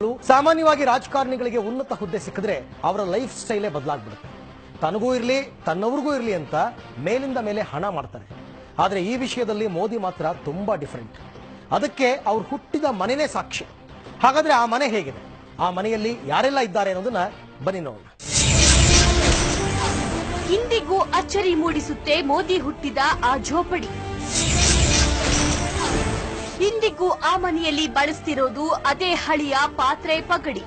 ಸಾಮಾನ್ಯವಾಗಿ ರಾಜಕಾರಣಿಗಳಿಗೆ ಉನ್ನತ ಹುದ್ದೆ ಸಿಕ್ಕಿದ್ರೆ ಅವರ ಲೈಫ್ ಸ್ಟೈಲೇ ಬದಲಾಗ್ಬಿಡುತ್ತೆ. ತನಗೂ ಇರಲಿ ತನ್ನವ್ರಿಗೂ ಇರಲಿ ಅಂತ ಮೇಲಿಂದ ಮೇಲೆ ಹಣ ಮಾಡ್ತಾರೆ. ಆದರೆ ಈ ವಿಷಯದಲ್ಲಿ ಮೋದಿ ಮಾತ್ರ ತುಂಬಾ ಡಿಫರೆಂಟ್. ಅದಕ್ಕೆ ಅವ್ರು ಹುಟ್ಟಿದ ಮನೆನೇ ಸಾಕ್ಷಿ. ಹಾಗಾದ್ರೆ ಆ ಮನೆ ಹೇಗಿದೆ, ಆ ಮನೆಯಲ್ಲಿ ಯಾರೆಲ್ಲ ಇದ್ದಾರೆ ಅನ್ನೋದನ್ನ ಬನ್ನಿ ನೋಡೋಣ. ಇಂದಿಗೂ ಅಚ್ಚರಿ ಮೂಡಿಸುತ್ತೆ ಮೋದಿ ಹುಟ್ಟಿದ ಆ ಝೋಪಡಿ. ಇಂದಿಗೂ ಆ ಮನೆಯಲ್ಲಿ ಬಳಸ್ತಿರೋದು ಅದೇ ಹಳಿಯ ಪಾತ್ರೆ ಪಗಡಿ.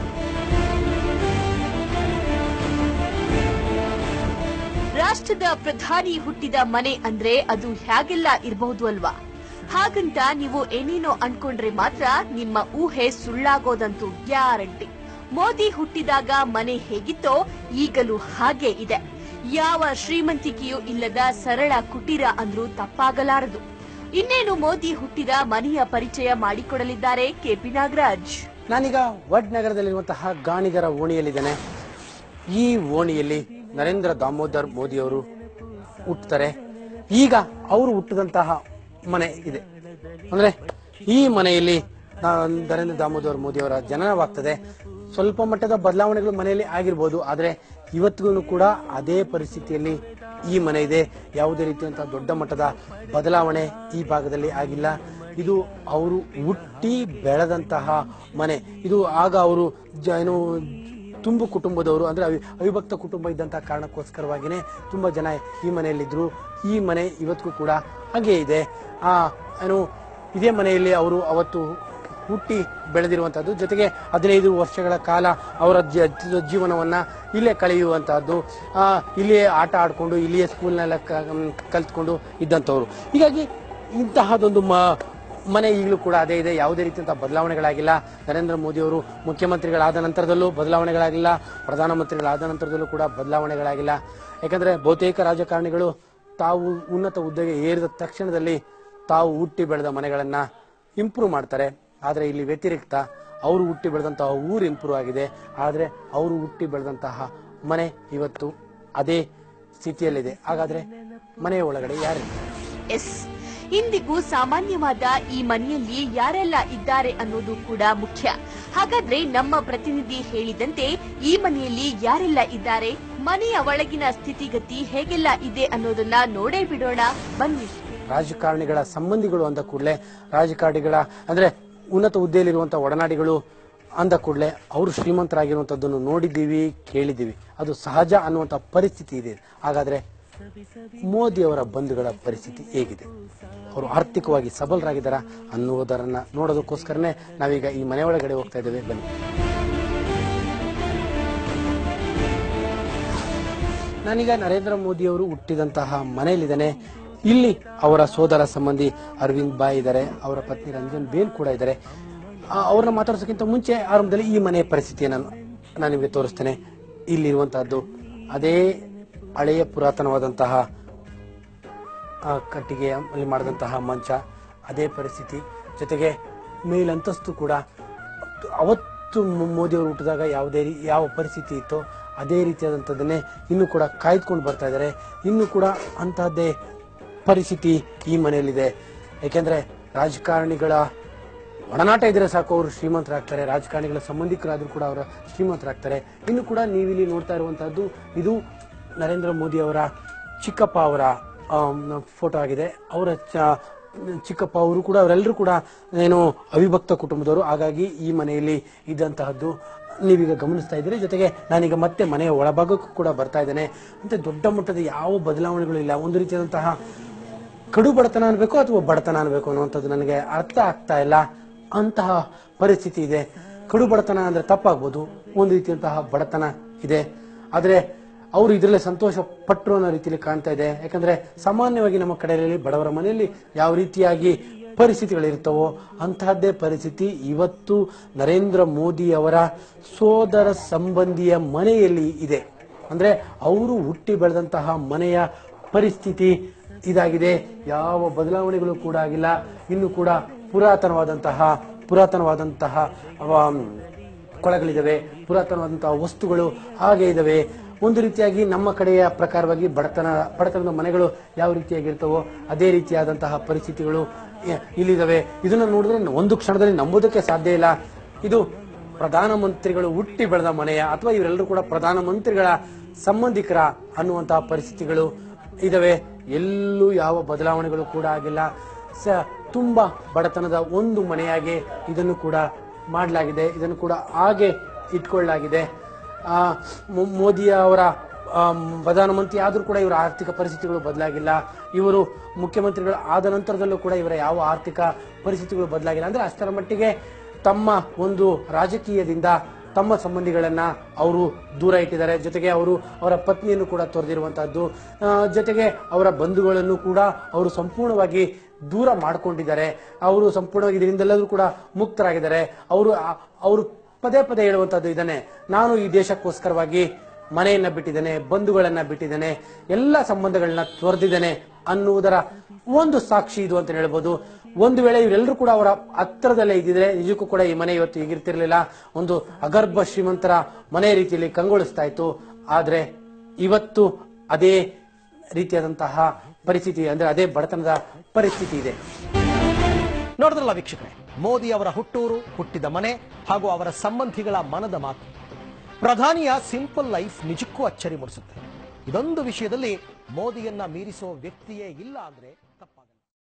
ರಾಷ್ಟ್ರದ ಪ್ರಧಾನಿ ಹುಟ್ಟಿದ ಮನೆ ಅಂದ್ರೆ ಅದು ಹೇಗೆಲ್ಲ ಇರಬಹುದು ಅಲ್ವಾ? ಹಾಗಂತ ನೀವು ಏನೇನೋ ಅನ್ಕೊಂಡ್ರೆ ಮಾತ್ರ ನಿಮ್ಮ ಊಹೆ ಸುಳ್ಳಾಗೋದಂತೂ ಗ್ಯಾರಂಟಿ. ಮೋದಿ ಹುಟ್ಟಿದಾಗ ಮನೆ ಹೇಗಿತ್ತೋ ಈಗಲೂ ಹಾಗೇ ಇದೆ. ಯಾವ ಶ್ರೀಮಂತಿಕೆಯೂ ಇಲ್ಲದ ಸರಳ ಕುಟೀರ ಅಂದ್ರೂ ತಪ್ಪಾಗಲಾರದು. ಇನ್ನೇನು ಮೋದಿ ಹುಟ್ಟಿದ ಮನೆಯ ಪರಿಚಯ ಮಾಡಿಕೊಡಲಿದ್ದಾರೆ ಕೆಪಿ ನಾಗರಾಜ್. ನಾನೀಗ ವಡ್ನಗರದಲ್ಲಿರುವಂತಹ ಗಾಣಿಗರ ಓಣಿಯಲ್ಲಿದ್ದೇನೆ. ಈ ಓಣಿಯಲ್ಲಿ ನರೇಂದ್ರ ದಾಮೋದರ್ ಮೋದಿ ಅವರು ಹುಟ್ಟುತ್ತಾರೆ. ಈಗ ಅವರು ಹುಟ್ಟಿದಂತಹ ಮನೆ ಇದೆ. ಅಂದ್ರೆ ಈ ಮನೆಯಲ್ಲಿ ನರೇಂದ್ರ ದಾಮೋದರ್ ಮೋದಿ ಅವರ ಜನನವಾಗ್ತದೆ. ಸ್ವಲ್ಪ ಮಟ್ಟದ ಬದಲಾವಣೆಗಳು ಮನೆಯಲ್ಲಿ ಆಗಿರ್ಬೋದು, ಆದ್ರೆ ಇವತ್ತಿಗೂ ಕೂಡ ಅದೇ ಪರಿಸ್ಥಿತಿಯಲ್ಲಿ ಈ ಮನೆ ಇದೆ. ಯಾವುದೇ ರೀತಿಯಂತಹ ದೊಡ್ಡ ಮಟ್ಟದ ಬದಲಾವಣೆ ಈ ಭಾಗದಲ್ಲಿ ಆಗಿಲ್ಲ. ಇದು ಅವರು ಹುಟ್ಟಿ ಬೆಳೆದಂತಹ ಮನೆ. ಇದು ಆಗ ಅವರು ಏನು ತುಂಬು ಕುಟುಂಬದವರು, ಅಂದ್ರೆ ಅವಿಭಕ್ತ ಕುಟುಂಬ ಇದ್ದಂತಹ ಕಾರಣಕ್ಕೋಸ್ಕರವಾಗಿನೇ ತುಂಬಾ ಜನ ಈ ಮನೆಯಲ್ಲಿದ್ರು. ಈ ಮನೆ ಇವತ್ತಿಗೂ ಕೂಡ ಹಾಗೆ ಇದೆ. ಏನು ಇದೇ ಮನೆಯಲ್ಲಿ ಅವರು ಅವತ್ತು ಹುಟ್ಟಿ ಬೆಳೆದಿರುವಂತಹದ್ದು, ಜೊತೆಗೆ 15 ವರ್ಷಗಳ ಕಾಲ ಅವರ ಜೀವನವನ್ನ ಇಲ್ಲೇ ಕಳೆಯುವಂತಹದ್ದು, ಇಲ್ಲಿಯೇ ಆಟ ಆಡ್ಕೊಂಡು ಇಲ್ಲಿಯೇ ಸ್ಕೂಲ್ನೆಲ್ಲ ಕಲ್ತ್ಕೊಂಡು ಇದ್ದಂಥವ್ರು. ಹೀಗಾಗಿ ಇಂತಹದೊಂದು ಮನೆ ಈಗಲೂ ಕೂಡ ಅದೇ ಇದೆ. ಯಾವುದೇ ರೀತಿಯಂತಹ ಬದಲಾವಣೆಗಳಾಗಿಲ್ಲ. ನರೇಂದ್ರ ಮೋದಿ ಅವರು ಮುಖ್ಯಮಂತ್ರಿಗಳಾದ ನಂತರದಲ್ಲೂ ಬದಲಾವಣೆಗಳಾಗಿಲ್ಲ, ಪ್ರಧಾನಮಂತ್ರಿಗಳಾದ ನಂತರದಲ್ಲೂ ಕೂಡ ಬದಲಾವಣೆಗಳಾಗಿಲ್ಲ. ಯಾಕಂದ್ರೆ ಬಹುತೇಕ ರಾಜಕಾರಣಿಗಳು ತಾವು ಉನ್ನತ ಹುದ್ದೆಗೆ ಏರಿದ ತಕ್ಷಣದಲ್ಲಿ ತಾವು ಹುಟ್ಟಿ ಬೆಳೆದ ಮನೆಗಳನ್ನ ಇಂಪ್ರೂವ್ ಮಾಡ್ತಾರೆ. ಆದ್ರೆ ಇಲ್ಲಿ ವ್ಯತಿರಿಕ್ತ, ಅವರು ಹುಟ್ಟಿ ಬೆಳೆದಂತಹ ಊರು ಇಂಪ್ರೂವ್ ಆಗಿದೆ, ಆದ್ರೆ ಅವರು ಹುಟ್ಟಿ ಬೆಳೆದಂತಹ ಮನೆ ಇವತ್ತು ಅದೇ ಸ್ಥಿತಿಯಲ್ಲಿದೆ. ಹಾಗಾದ್ರೆ ಮನೆಯ ಒಳಗಡೆ ಯಾರಿಲ್ಲ? ಇಂದಿಗೂ ಸಾಮಾನ್ಯವಾದ ಈ ಮನೆಯಲ್ಲಿ ಯಾರೆಲ್ಲ ಇದ್ದಾರೆ ಅನ್ನೋದು ಕೂಡ ಮುಖ್ಯ. ಹಾಗಾದ್ರೆ ನಮ್ಮ ಪ್ರತಿನಿಧಿ ಹೇಳಿದಂತೆ ಈ ಮನೆಯಲ್ಲಿ ಯಾರೆಲ್ಲ ಇದ್ದಾರೆ, ಮನೆಯ ಒಳಗಿನ ಸ್ಥಿತಿಗತಿ ಹೇಗೆಲ್ಲ ಇದೆ ಅನ್ನೋದನ್ನ ನೋಡೇ ಬಿಡೋಣ ಬನ್ನಿ. ರಾಜಕಾರಣಿಗಳ ಸಂಬಂಧಿಗಳು ಅಂದ ಕೂಡಲೇ, ರಾಜಕಾರಣಿಗಳ ಅಂದ್ರೆ ಉನ್ನತ ಹುದ್ದೆಯಲ್ಲಿರುವಂತಹ ಒಡನಾಡಿಗಳು ಅಂದ ಕೂಡಲೇ ಅವರು ಶ್ರೀಮಂತರಾಗಿರುವಂತದ್ದನ್ನು ನೋಡಿದ್ದೀವಿ, ಕೇಳಿದ್ದೀವಿ. ಅದು ಸಹಜ ಅನ್ನುವಂತ ಪರಿಸ್ಥಿತಿ ಇದೆ. ಹಾಗಾದ್ರೆ ಮೋದಿ ಅವರ ಬಂಧುಗಳ ಪರಿಸ್ಥಿತಿ ಹೇಗಿದೆ, ಅವರು ಆರ್ಥಿಕವಾಗಿ ಸಬಲರಾಗಿದ್ದಾರಾ ಅನ್ನುವುದರನ್ನ ನೋಡೋದಕ್ಕೋಸ್ಕರನೇ ನಾವೀಗ ಈ ಮನೆ ಒಳಗಡೆ ಹೋಗ್ತಾ ಇದ್ದೇವೆ. ಬನ್ನಿ. ನಾನೀಗ ನರೇಂದ್ರ ಮೋದಿ ಅವರು ಹುಟ್ಟಿದಂತಹ ಮನೆಯಲ್ಲಿದ್ದೇನೆ. ಇಲ್ಲಿ ಅವರ ಸೋದರ ಸಂಬಂಧಿ ಅರವಿಂದ್ ಬಾಯ್ ಇದ್ದಾರೆ, ಅವರ ಪತ್ನಿ ರಂಜನ್ ಬೇನ್ ಕೂಡ ಇದ್ದಾರೆ. ಅವ್ರನ್ನ ಮಾತಾಡೋದಕ್ಕಿಂತ ಮುಂಚೆ ಆರಂಭದಲ್ಲಿ ಈ ಮನೆಯ ಪರಿಸ್ಥಿತಿಯನ್ನು ನಾನು ನಿಮಗೆ ತೋರಿಸ್ತೇನೆ. ಇಲ್ಲಿರುವಂತಹದ್ದು ಅದೇ ಹಳೆಯ ಪುರಾತನವಾದಂತಹ ಕಟ್ಟಿಗೆಯಲ್ಲಿ ಮಾಡಿದಂತಹ ಮಂಚ, ಅದೇ ಪರಿಸ್ಥಿತಿ. ಜೊತೆಗೆ ಮೇಲಂತಸ್ತು ಕೂಡ ಅವತ್ತು ಮೋದಿ ಅವರು ಹುಟ್ಟಿದಾಗ ಯಾವ ಪರಿಸ್ಥಿತಿ ಇತ್ತೋ ಅದೇ ರೀತಿಯಾದಂಥದ್ದನ್ನೇ ಇನ್ನು ಕೂಡ ಕಾಯ್ದುಕೊಂಡು ಬರ್ತಾ ಇದ್ದಾರೆ. ಇನ್ನು ಕೂಡ ಅಂತಹದ್ದೇ ಪರಿಸ್ಥಿತಿ ಈ ಮನೆಯಲ್ಲಿದೆ. ಯಾಕೆಂದ್ರೆ ರಾಜಕಾರಣಿಗಳ ಒಡನಾಟ ಇದ್ರೆ ಸಾಕು ಅವರು ಶ್ರೀಮಂತರಾಗ್ತಾರೆ. ರಾಜಕಾರಣಿಗಳ ಸಂಬಂಧಿಕರಾದ್ರೂ ಕೂಡ ಅವರ ಶ್ರೀಮಂತರಾಗ್ತಾರೆ. ಇನ್ನು ಕೂಡ ನೀವಿಲ್ಲಿ ನೋಡ್ತಾ ಇರುವಂತಹದ್ದು ಇದು ನರೇಂದ್ರ ಮೋದಿ ಅವರ ಚಿಕ್ಕಪ್ಪ ಅವರ ಫೋಟೋ ಆಗಿದೆ. ಅವರ ಚಿಕ್ಕಪ್ಪ ಅವರು ಕೂಡ ಅವರೆಲ್ಲರೂ ಕೂಡ ಏನು ಅವಿಭಕ್ತ ಕುಟುಂಬದವರು. ಹಾಗಾಗಿ ಈ ಮನೆಯಲ್ಲಿ ಇದ್ದಂತಹದ್ದು ನೀವೀಗ ಗಮನಿಸ್ತಾ ಇದ್ದೀರಿ. ಜೊತೆಗೆ ನಾನೀಗ ಮತ್ತೆ ಮನೆಯ ಒಳಭಾಗಕ್ಕೂ ಕೂಡ ಬರ್ತಾ ಇದ್ದೇನೆ. ಅಂತ ದೊಡ್ಡ ಮಟ್ಟದ ಯಾವ ಬದಲಾವಣೆಗಳು ಇಲ್ಲ. ಒಂದು ರೀತಿಯಾದಂತಹ ಕಡು ಬಡತನ ಅನ್ಬೇಕು ಅಥವಾ ಬಡತನ ಅನ್ಬೇಕು ಅನ್ನುವಂಥದ್ದು ನನಗೆ ಅರ್ಥ ಆಗ್ತಾ ಇಲ್ಲ. ಅಂತಹ ಪರಿಸ್ಥಿತಿ ಇದೆ. ಕಡು ಬಡತನ ಅಂದ್ರೆ ತಪ್ಪಾಗ್ಬೋದು, ಒಂದು ರೀತಿಯಂತಹ ಬಡತನ ಇದೆ. ಆದ್ರೆ ಅವರು ಇದರಲ್ಲೇ ಸಂತೋಷ ಪಟ್ಟರು ಅನ್ನೋ ರೀತಿಯಲ್ಲಿ ಕಾಣ್ತಾ ಇದೆ. ಯಾಕಂದ್ರೆ ಸಾಮಾನ್ಯವಾಗಿ ನಮ್ಮ ಕಡೆಯಲ್ಲಿ ಬಡವರ ಮನೆಯಲ್ಲಿ ಯಾವ ರೀತಿಯಾಗಿ ಪರಿಸ್ಥಿತಿಗಳಿರ್ತವೋ ಅಂತಹದ್ದೇ ಪರಿಸ್ಥಿತಿ ಇವತ್ತು ನರೇಂದ್ರ ಮೋದಿ ಅವರ ಸೋದರ ಸಂಬಂಧಿಯ ಮನೆಯಲ್ಲಿ ಇದೆ. ಅಂದ್ರೆ ಅವರು ಹುಟ್ಟಿ ಬೆಳೆದಂತಹ ಮನೆಯ ಪರಿಸ್ಥಿತಿ ಇದಾಗಿದೆ. ಯಾವ ಬದಲಾವಣೆಗಳು ಕೂಡ ಆಗಿಲ್ಲ. ಇನ್ನು ಕೂಡ ಪುರಾತನವಾದಂತಹ ಕೊಳಗಳಿದಾವೆ, ಪುರಾತನವಾದಂತಹ ವಸ್ತುಗಳು ಹಾಗೆ ಇದಾವೆ. ಒಂದು ರೀತಿಯಾಗಿ ನಮ್ಮ ಕಡೆಯ ಪ್ರಕಾರವಾಗಿ ಬಡತನದ ಮನೆಗಳು ಯಾವ ರೀತಿಯಾಗಿರ್ತವೋ ಅದೇ ರೀತಿಯಾದಂತಹ ಪರಿಸ್ಥಿತಿಗಳು ಇಲ್ಲಿದ್ದಾವೆ. ಇದನ್ನ ನೋಡಿದ್ರೆ ಒಂದು ಕ್ಷಣದಲ್ಲಿ ನಂಬೋದಕ್ಕೆ ಸಾಧ್ಯ ಇಲ್ಲ. ಇದು ಪ್ರಧಾನಮಂತ್ರಿಗಳು ಹುಟ್ಟಿ ಬೆಳೆದ ಮನೆಯ ಅಥವಾ ಇವರೆಲ್ಲರೂ ಕೂಡ ಪ್ರಧಾನಮಂತ್ರಿಗಳ ಸಂಬಂಧಿಕರ ಅನ್ನುವಂತಹ ಪರಿಸ್ಥಿತಿಗಳು ಇದಾವೆ. ಎಲ್ಲೂ ಯಾವ ಬದಲಾವಣೆಗಳು ಕೂಡ ಆಗಿಲ್ಲ. ತುಂಬಾ ಬಡತನದ ಒಂದು ಮನೆಯಾಗಿ ಇದನ್ನು ಕೂಡ ಮಾಡಲಾಗಿದೆ, ಇದನ್ನು ಕೂಡ ಹಾಗೆ ಇಟ್ಕೊಳ್ಳಲಾಗಿದೆ. ಮೋದಿ ಅವರ ಪ್ರಧಾನಮಂತ್ರಿ ಆದ್ರೂ ಕೂಡ ಇವರ ಆರ್ಥಿಕ ಪರಿಸ್ಥಿತಿಗಳು ಬದಲಾಗಿಲ್ಲ. ಇವರು ಮುಖ್ಯಮಂತ್ರಿಗಳು ಆದ ನಂತರದಲ್ಲೂ ಕೂಡ ಇವರ ಯಾವ ಆರ್ಥಿಕ ಪರಿಸ್ಥಿತಿಗಳು ಬದಲಾಗಿಲ್ಲ. ಅಂದ್ರೆ ಅಷ್ಟರ ಮಟ್ಟಿಗೆ ತಮ್ಮ ಒಂದು ರಾಜಕೀಯದಿಂದ ತಮ್ಮ ಸಂಬಂಧಿಗಳನ್ನ ಅವರು ದೂರ ಇಟ್ಟಿದ್ದಾರೆ. ಜೊತೆಗೆ ಅವರ ಪತ್ನಿಯನ್ನು ಕೂಡ ತೊರೆದಿರುವಂತಹದ್ದು, ಜೊತೆಗೆ ಅವರ ಬಂಧುಗಳನ್ನು ಕೂಡ ಅವರು ಸಂಪೂರ್ಣವಾಗಿ ದೂರ ಮಾಡಿಕೊಂಡಿದ್ದಾರೆ. ಅವರು ಸಂಪೂರ್ಣವಾಗಿ ಇದರಿಂದೆಲ್ಲರೂ ಕೂಡ ಮುಕ್ತರಾಗಿದ್ದಾರೆ. ಅವರು ಪದೇ ಪದೇ ಹೇಳುವಂತಹದ್ದು ಇದನ್ನೇ, ನಾನು ಈ ದೇಶಕ್ಕೋಸ್ಕರವಾಗಿ ಮನೆಯನ್ನ ಬಿಟ್ಟಿದ್ದೇನೆ, ಬಂಧುಗಳನ್ನ ಬಿಟ್ಟಿದ್ದೇನೆ, ಎಲ್ಲ ಸಂಬಂಧಗಳನ್ನ ತೊರೆದಿದ್ದೇನೆ ಅನ್ನುವುದರ ಒಂದು ಸಾಕ್ಷಿ ಇದು ಅಂತ ಹೇಳ್ಬೋದು. ಒಂದು ವೇಳೆ ಇವರೆಲ್ಲರೂ ಕೂಡ ಅವರ ಹತ್ತಿರದಲ್ಲೇ ಇದ್ದಿದ್ರೆ ನಿಜಕ್ಕೂ ಕೂಡ ಈ ಮನೆ ಇವತ್ತು ಹೀಗಿರ್ತಿರ್ಲಿಲ್ಲ. ಒಂದು ಅಗರ್ಭ ಶ್ರೀಮಂತರ ಮನೆ ರೀತಿಯಲ್ಲಿ ಕಂಗೊಳಿಸ್ತಾ ಇತ್ತು. ಆದ್ರೆ ಇವತ್ತು ಅದೇ ರೀತಿಯಾದಂತಹ ಪರಿಸ್ಥಿತಿ, ಅಂದ್ರೆ ಅದೇ ಬಡತನದ ಪರಿಸ್ಥಿತಿ ಇದೆ. ನೋಡಿದ್ರಲ್ಲ ವೀಕ್ಷಕರೇ, ಮೋದಿ ಅವರ ಹುಟ್ಟೂರು, ಹುಟ್ಟಿದ ಮನೆ ಹಾಗೂ ಅವರ ಸಂಬಂಧಿಗಳ ಮನದ ಮಾತು. ಪ್ರಧಾನಿಯ ಸಿಂಪಲ್ ಲೈಫ್ ನಿಜಕ್ಕೂ ಅಚ್ಚರಿ ಮೂಡಿಸುತ್ತೆ. ಇದೊಂದು ವಿಷಯದಲ್ಲಿ ಮೋದಿಯನ್ನ ಮೀರಿಸೋ ವ್ಯಕ್ತಿಯೇ ಇಲ್ಲ ಅಂದ್ರೆ